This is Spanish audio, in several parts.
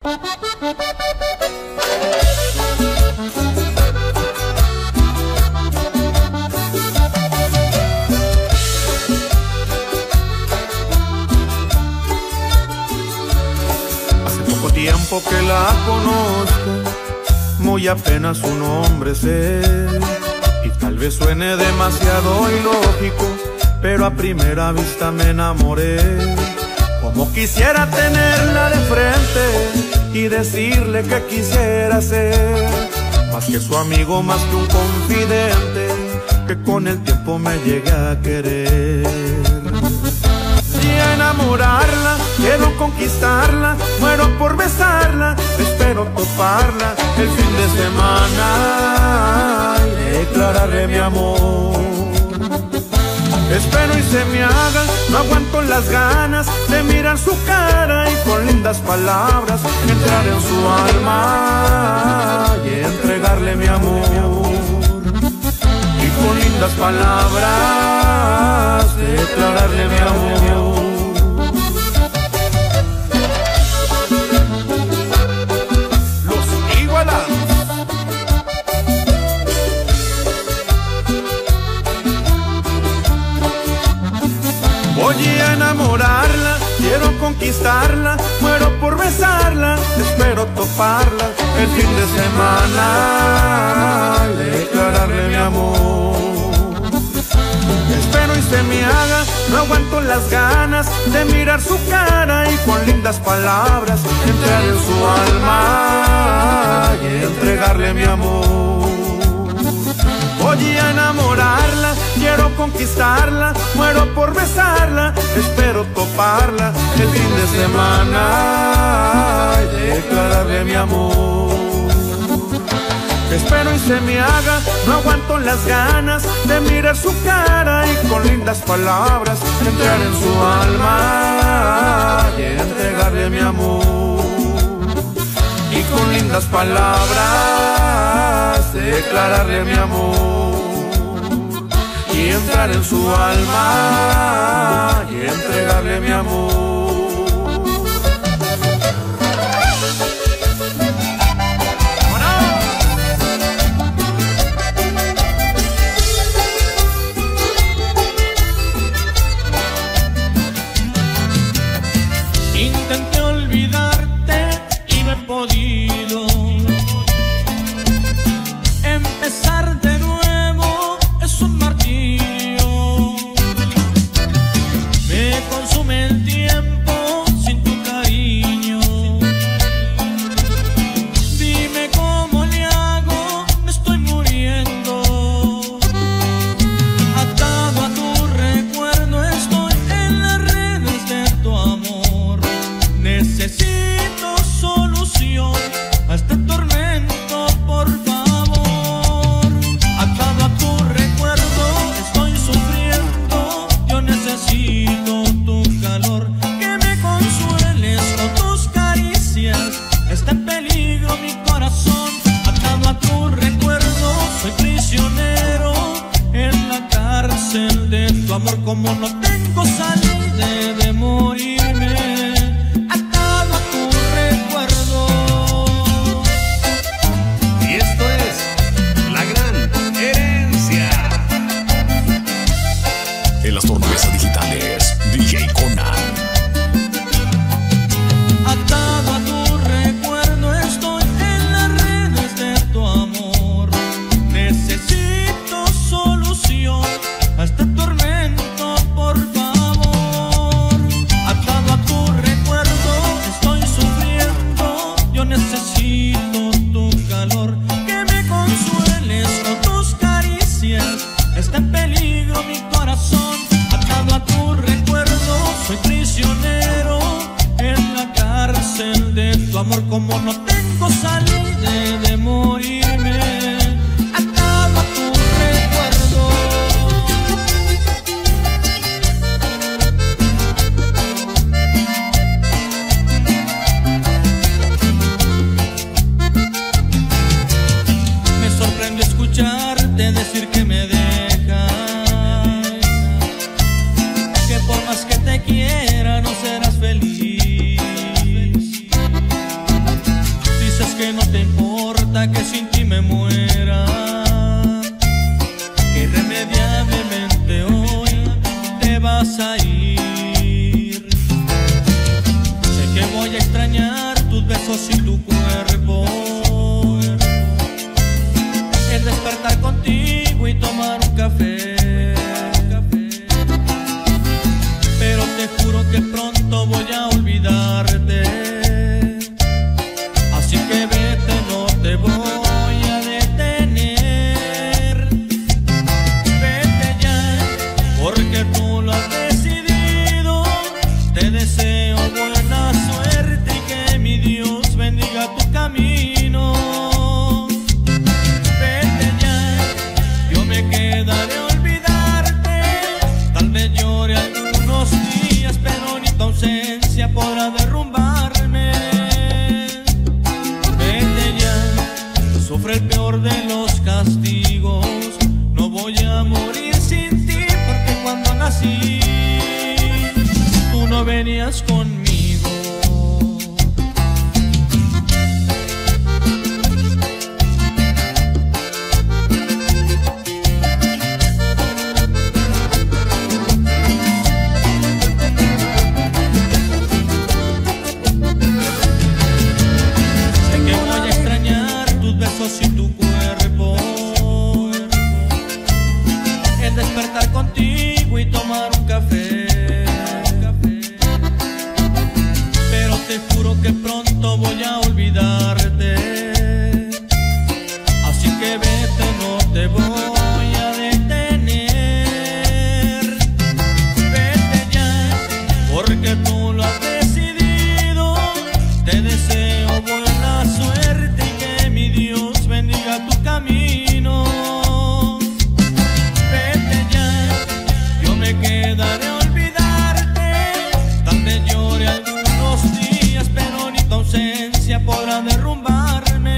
Tiempo que la conozco, muy apenas su nombre sé, y tal vez suene demasiado ilógico, pero a primera vista me enamoré. Como quisiera tenerla de frente y decirle que quisiera ser más que su amigo, más que un confidente, que con el tiempo me llegue a querer. Y a enamorarla, quiero conquistarla, muero por besarla, espero toparla el fin de semana y declararle mi amor. Espero y se me haga, no aguanto las ganas de mirar su cara y con lindas palabras entrar en su alma y entregarle mi amor. Y con lindas palabras declararle mi amor. Los Igualados. Voy a enamorarla, quiero conquistarla, muero por besarla, espero toparla el fin de semana y declararle mi amor. Espero y se me haga, no aguanto las ganas de mirar su cara y con lindas palabras entrar en su alma y entregarle mi amor. Voy a enamorarla, quiero conquistarla, muero por besarla, espero toparla el fin de semana y declararle mi amor. Espero y se me haga, no aguanto las ganas de mirar su cara y con lindas palabras entrar en su alma y entregarle mi amor. Y con lindas palabras declararle mi amor. Y entrar en su alma y entregarle mi amor. Intenté olvidarte y no he podido. Empezar de nuevo es un martirio. Me consume el tiempo sin tu cariño. Dime cómo le hago, me estoy muriendo. Atado a tu recuerdo estoy en las redes de tu amor. Necesito solución a este tormento, por favor. Atado a tu recuerdo estoy sufriendo. Yo necesito tu calor, que me consueles con tus caricias. Está en peligro mi corazón. Atado a tu recuerdo soy prisionero en la cárcel de tu amor. Como no tengo salida de morirme. En las tornamesas digitales, DJ Conan. Atado a tu recuerdo estoy en las redes de tu amor. Necesito solución a este tormento, por favor. Atado a tu recuerdo estoy sufriendo. Yo necesito tu calor, que me consueles con tus caricias. Está en peligro mi corazón. Atado a tu recuerdo soy prisionero en la cárcel de tu amor. Como no tengo salida de morirme. Atado a tu recuerdo. Me sorprende escucharte decir que me dejas, que por más que te quiera no serás feliz. que no te importa que sin ti me muera, que irremediablemente hoy te vas a ir. Sé que voy a extrañar tus besos y tu cuerpo, el despertar contigo y tomar un café, pero te juro que pronto voy a olvidarte. Así que vete, no te voy a detener. Vete ya, porque tú lo has decidido. Te deseo buena suerte y que mi Dios bendiga tu camino. Vete ya, yo me quedaré a olvidarte. Tal vez llore algunos días, pero ni tu ausencia podrá derrumbarme. Sufre el peor de los castigos. No voy a morir sin ti, porque cuando nací tú no venías conmigo. Y tu cuerpo, el despertar contigo y tomar un café, pero te juro que pronto voy a olvidarte. Así que vete, no te voy a detener. Vete ya, porque tú lo has decidido. Te deseo buena suerte y que mi Dios bendiga tu camino. Vete ya, yo me quedaré a olvidarte. Tal vez llore algunos días, pero ni tu ausencia podrá derrumbarme.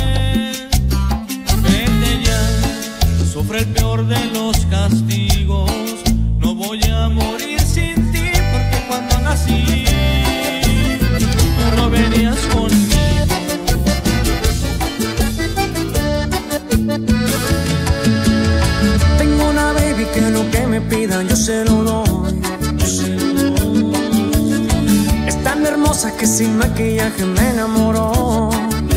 Vete ya, sufre el peor de los castigos. No voy a morir sin ti, porque cuando nací tú no venías conmigo. Tengo una baby que lo que me pidan yo se lo doy. Es tan hermosa que sin maquillaje me enamoró.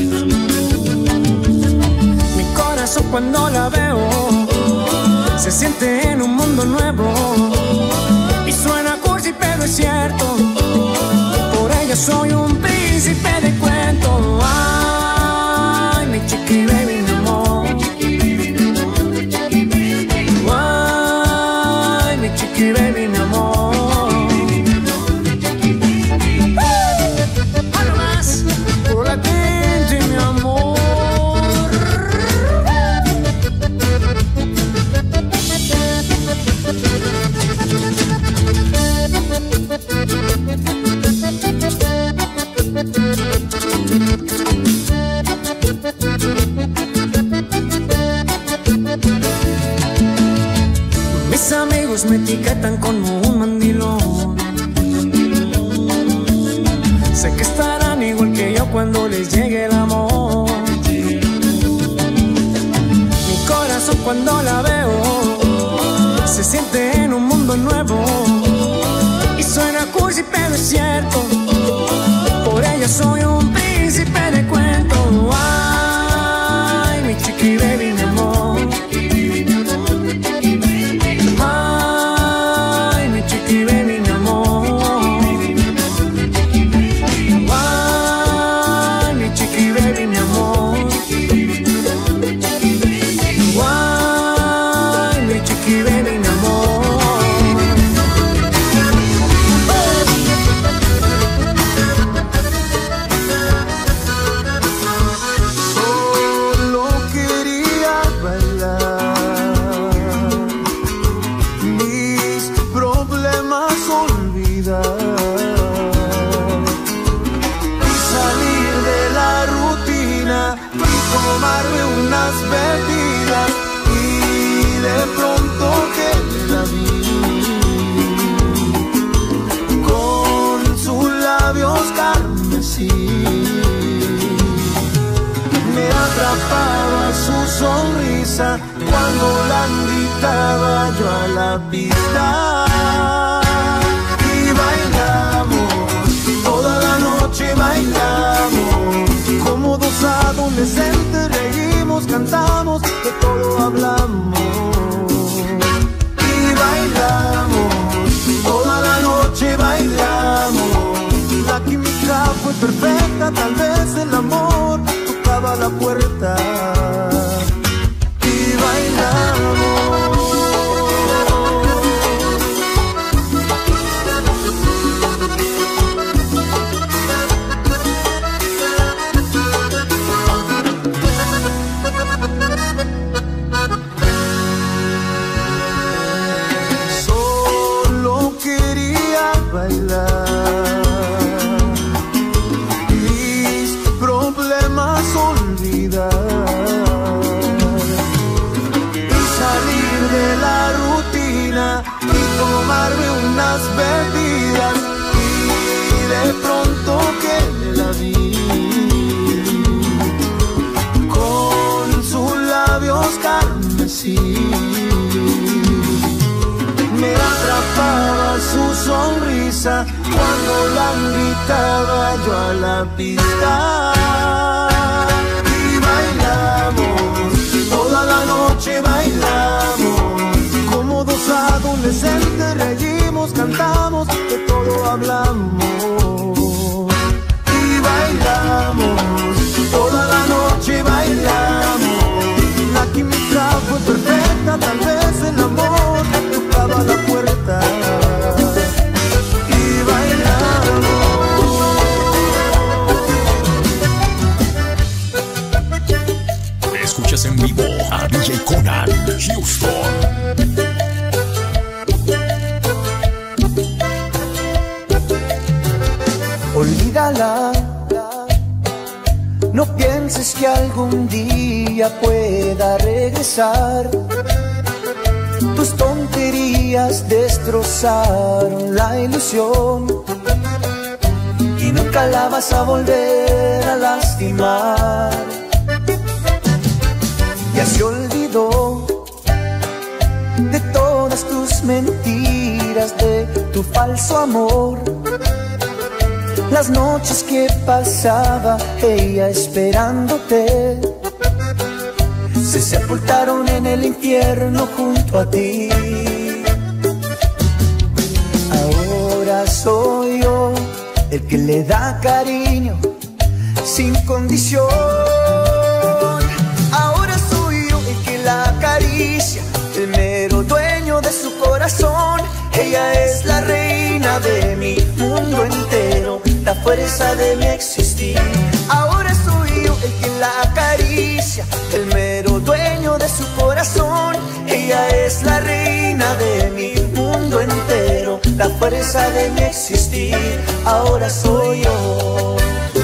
Mi corazón cuando la veo se siente en un mundo nuevo. Y suena cursi pero es cierto, por ella soy un príncipe de cuento. Ay, mi chiqui baby, mi amor. Ay, mi chiqui baby, mi amor. Algo más por la gente, mi amor. Mis amigos me etiquetan como un mandilón. Sé que estarán igual que yo cuando les llegue el amor. Mi corazón cuando la veo se siente en un mundo nuevo. Y suena cursi pero es cierto, por ella soy un príncipe de cuento. Ay, mi chiqui baby, mi amor. Ay, mi chiqui baby, mi amor. Ay, mi chiqui baby, mi amor. Ay, mi chiqui baby, mi amor. Solo quería bailar, mis problemas olvidar y salir de la rutina y tomarme unas bebidas. Y de pronto que la vi con sus labios carmesí. atrapaba su sonrisa cuando la invitaba yo a la pista. Y bailamos, toda la noche bailamos, como dos adolescentes reímos, cantamos, de todo hablamos. Y bailamos, toda la noche bailamos, la química fue perfecta, tal vez el amor tocaba la puerta. Y bailamos. Solo quería bailar, mis problemas olvidar y salir de la rutina y tomarme unas bebidas. Y de pronto que la vi con sus labios carmesí, me atrapaba su sonrisa cuando la invitaba yo a la pista. Y bailamos, toda la noche bailamos, como dos adolescentes reímos, cantamos, de todo hablamos. Y bailamos, toda la noche bailamos, la química fue perfecta, tal vez el amor tocaba la puerta. Y bailamos. Escuchas en vivo a DJ Conan, Houston. Olvídala, no pienses que algún día pueda regresar. Tus tonterías destrozaron la ilusión y nunca la vas a volver a lastimar. Ya se olvidó de todas tus mentiras, de tu falso amor, las noches que pasaba ella esperándote se sepultaron en el infierno junto a ti. Ahora soy yo el que le da cariño sin condición. Ahora soy yo el que la acaricia, el mero dueño de su corazón. Ella es la reina de mi mundo entero, la fuerza de mi existir. Ahora soy yo el que la acaricia, el mero dueño de su corazón. Ella es la reina de mi mundo entero, la fuerza de mi existir. Ahora soy yo.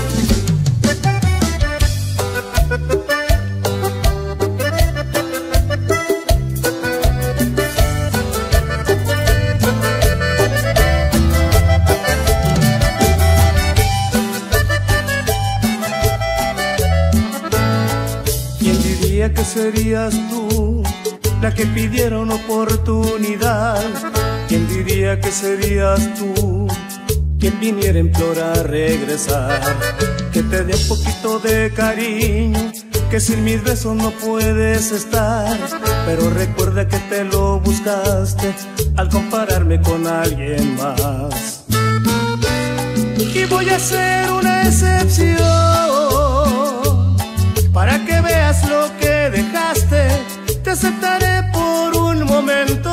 Que serías tú la que pidiera una oportunidad. ¿Quién diría que serías tú quien viniera a implorar regresar? Que te dé un poquito de cariño, que sin mis besos no puedes estar. Pero recuerda que te lo buscaste al compararme con alguien más. Y voy a hacer una excepción para que veas lo que dejaste. Te aceptaré por un momento,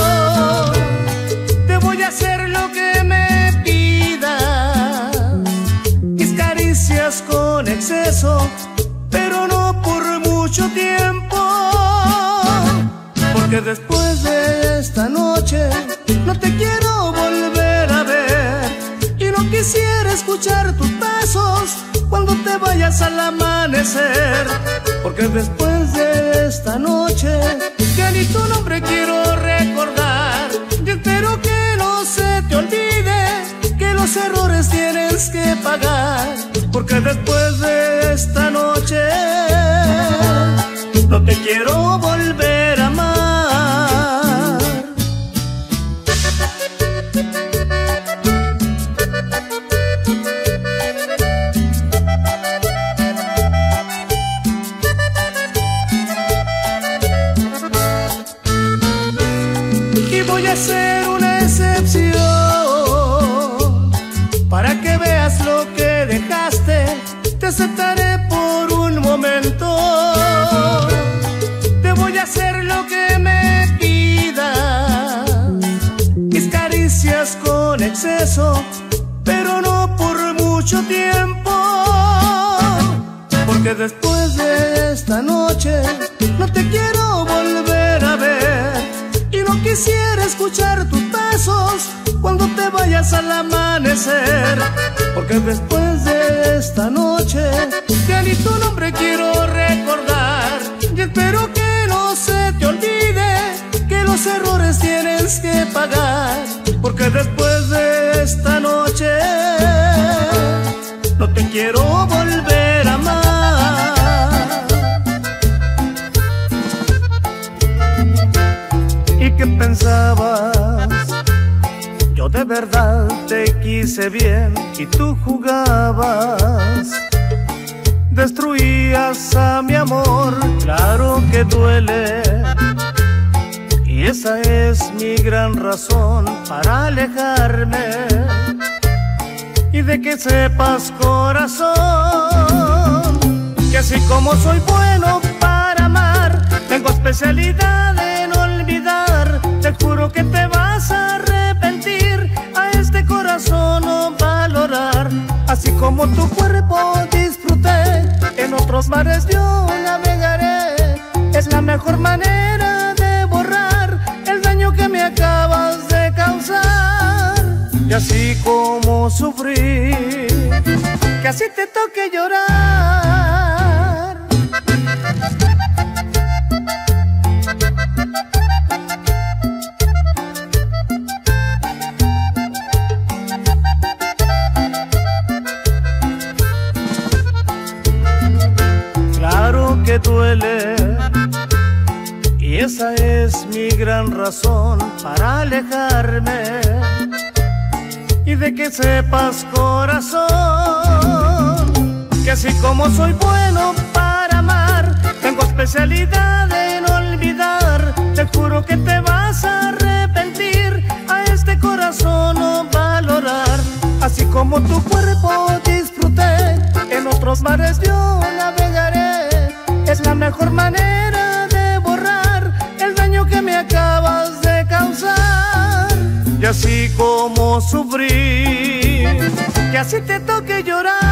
te voy a hacer lo que me pidas, mis caricias con exceso, pero no por mucho tiempo. Porque después de esta noche no te quiero volver a ver, y no quisiera escuchar tus pasos cuando te vayas al amanecer. Porque después de esta noche ya ni tu nombre quiero recordar. Yo espero que no se te olvide que los errores tienes que pagar. Porque después de esta noche te quiero volver a amar. Y voy a hacer una excepción para que veas lo que dejaste. Te aceptaré por un momento. Te voy a hacer lo que me pidas, mis caricias con exceso, pero no por mucho tiempo. Porque después de esta noche no te quiero volver a ver. Y no quisiera escuchar tus pasos cuando te vayas al amanecer. Porque después de esta noche ya ni tu nombre quiero recordar. Y espero que no se te olvide que los errores tienes que pagar. Porque después de esta noche no te quiero volver a amar. ¿Y qué pensabas? Yo de verdad te quise bien y tú jugabas. Destruías a mi amor, claro que duele. Y esa es mi gran razón para alejarme. Y de que sepas, corazón, que así como soy bueno para amar, tengo especialidad en olvidar. Te juro que te vas a arrepentir, a este corazón no valorar. Así como tu cuerpo disfruté, en otros mares yo navegaré. Es la mejor manera de borrar el daño que me acabas de causar. Y así como sufrí, que así te toque llorar. Claro que duele, y esa es mi gran razón para alejarme. Y de que sepas, corazón, que así como soy bueno para amar, tengo especialidad en olvidar. Te juro que te vas a arrepentir, a este corazón no valorar. Así como tu cuerpo disfruté, en otros mares yo navegaré. Es la mejor manera de borrar el daño que me acabas de causar. Y así como sufrí, que así te toque llorar.